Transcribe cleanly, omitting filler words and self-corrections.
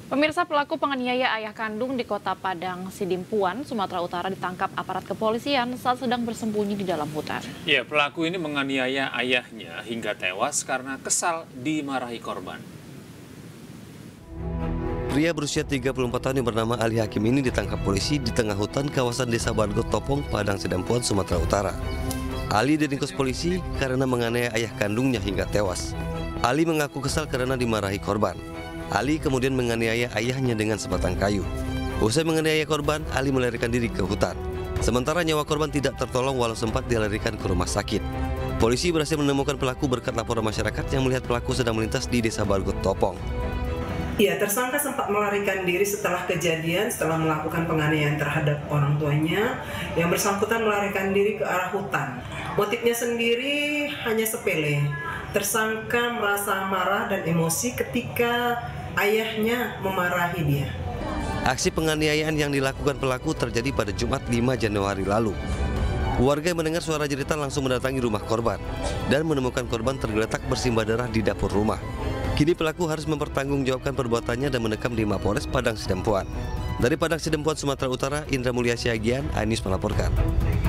Pemirsa, pelaku penganiaya ayah kandung di Kota Padang Sidimpuan, Sumatera Utara ditangkap aparat kepolisian saat sedang bersembunyi di dalam hutan. Ya, pelaku ini menganiaya ayahnya hingga tewas karena kesal dimarahi korban. Pria berusia 34 tahun yang bernama Ali Hakim ini ditangkap polisi di tengah hutan kawasan Desa Bargo Topong, Padang Sidimpuan, Sumatera Utara. Ali diringkus polisi karena menganiaya ayah kandungnya hingga tewas. Ali mengaku kesal karena dimarahi korban. Ali kemudian menganiaya ayahnya dengan sebatang kayu. Usai menganiaya korban, Ali melarikan diri ke hutan. Sementara nyawa korban tidak tertolong walau sempat dilarikan ke rumah sakit. Polisi berhasil menemukan pelaku berkat laporan masyarakat yang melihat pelaku sedang melintas di Desa Bargo Topong. Ya, tersangka sempat melarikan diri setelah kejadian, setelah melakukan penganiayaan terhadap orang tuanya. Yang bersangkutan melarikan diri ke arah hutan. Motifnya sendiri hanya sepele. Tersangka merasa marah dan emosi ketika ayahnya memarahi dia. Aksi penganiayaan yang dilakukan pelaku terjadi pada Jumat 5 Januari lalu. Warga yang mendengar suara jeritan langsung mendatangi rumah korban dan menemukan korban tergeletak bersimbah darah di dapur rumah. Kini pelaku harus mempertanggungjawabkan perbuatannya dan mendekam di Mapolres Padang Sidimpuan. Dari Padang Sidimpuan, Sumatera Utara, Indra Mulia Siagian, iNews melaporkan.